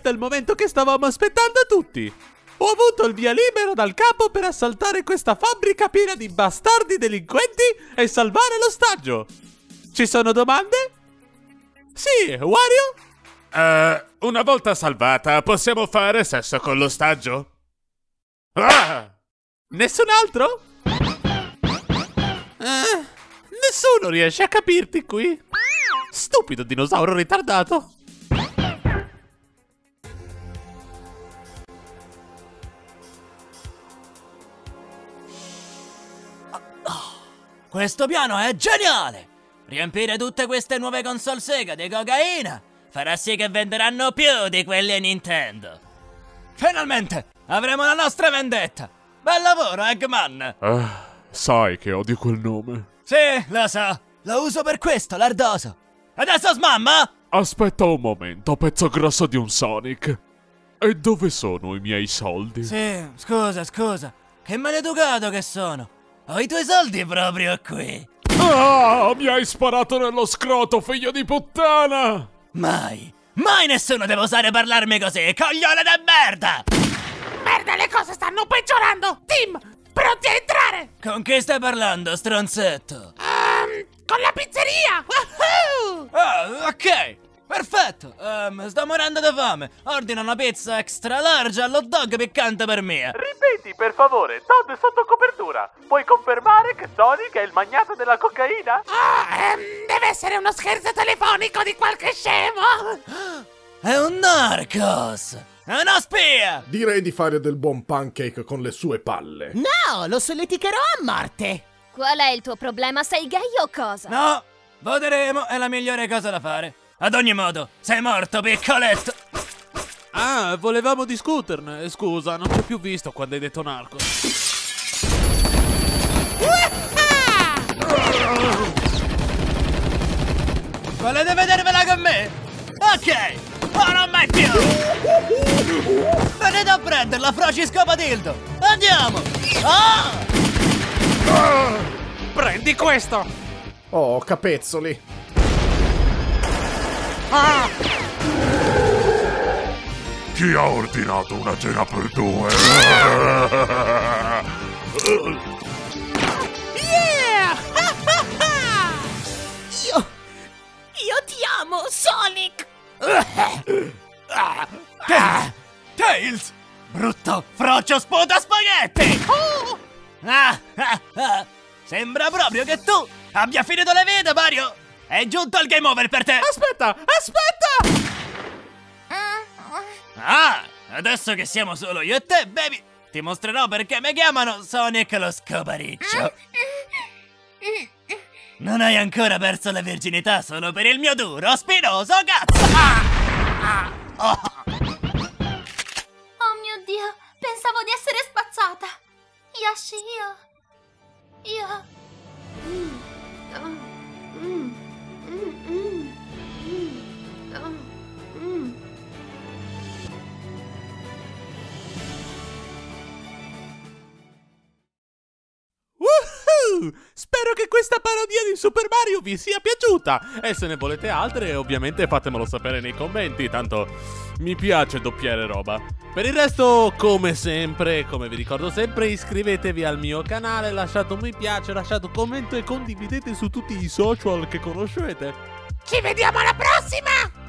è il momento che stavamo aspettando tutti! Ho avuto il via libero dal capo per assaltare questa fabbrica piena di bastardi delinquenti e salvare l'ostaggio! Ci sono domande? Sì, Wario? Una volta salvata, possiamo fare sesso con l'ostaggio? Ah! Nessun altro? Nessuno riesce a capirti qui. Stupido dinosauro ritardato. Questo piano è geniale! Riempire tutte queste nuove console Sega di cocaina farà sì che venderanno più di quelle Nintendo. Finalmente avremo la nostra vendetta. Bel lavoro, Eggman! Sai che odio quel nome. Sì, lo so. Lo uso per questo, l'ardoso. Adesso smamma! Aspetta un momento, pezzo grosso di un Sonic. E dove sono i miei soldi? Sì, scusa. Che maleducato che sono. Ho i tuoi soldi proprio qui. Ah, mi hai sparato nello scroto, figlio di puttana! Mai nessuno deve osare parlarmi così, coglione di merda! Merda, le cose stanno peggiorando! Tim, pronti a entrare? Con chi stai parlando, stronzetto? Con la pizzeria! Ah, ok, perfetto. Sto morendo di fame. Ordina una pizza extra large all'hot dog piccante per me. Ripeti, per favore, Todd sotto copertura. Puoi confermare che Sonic è il magnato della cocaina? Deve essere uno scherzo telefonico di qualche scemo! È un narcos! È una spia! Direi di fare del buon pancake con le sue palle. No, lo solleticherò a morte! Qual è il tuo problema? Sei gay o cosa? No, voteremo, è la migliore cosa da fare. Ad ogni modo, sei morto, piccoletto! Ah, volevamo discuterne. Scusa, non ti ho più visto quando hai detto narco. Volete vedervela con me? Ok, ma non mai più! Venite a prenderla, Fraciscopatildo! Andiamo! Ah! Prendi questo! Oh, capezzoli. Chi ha ordinato una cena per due? Yeah! Io ti amo, Sonic! Tails! Brutto frocio sputa spaghetti! Sembra proprio che tu abbia finito le vite, Mario! È giunto il game over per te! Aspetta! Ah, adesso che siamo solo io e te, baby, ti mostrerò perché mi chiamano Sonic lo scopariccio. Non hai ancora perso la virginità solo per il mio duro, spinoso cazzo! Oh mio Dio, pensavo di essere spazzata. Yoshi, Woohoo! Spero che questa parodia di Super Mario vi sia piaciuta. E se ne volete altre, ovviamente fatemelo sapere nei commenti. Tanto mi piace doppiare roba. Per il resto, come sempre, come vi ricordo sempre, iscrivetevi al mio canale, lasciate un mi piace, lasciate un commento e condividete su tutti i social che conoscete. Ci vediamo alla prossima!